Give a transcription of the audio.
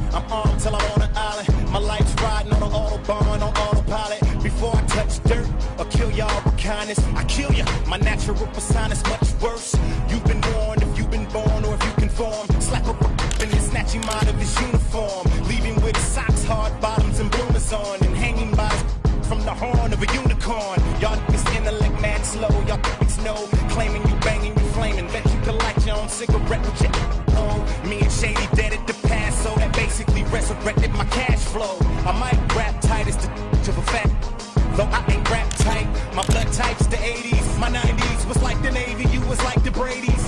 I'm armed till I'm on an island. My life's riding on an autobahn, on autopilot. Before I touch dirt or kill y'all with kindness, I kill ya. My natural persona's much worse. You've been warned if you've been born or if you conform. Slap up and then snatch him out of his uniform. Leave him with socks, hard bottoms, and bloomers on. And hanging by from the horn of a unicorn. Y'all niggas intellect mad slow. Y'all niggas know. Claiming you banging, you flaming. Bet you can light your own cigarette with your me and Shady dead at the past, so that basically resurrected my cash flow. I might rap tight as the of a fact, though I ain't rap tight. My blood type's the 80s, my 90s was like the Navy, you was like the Brady's.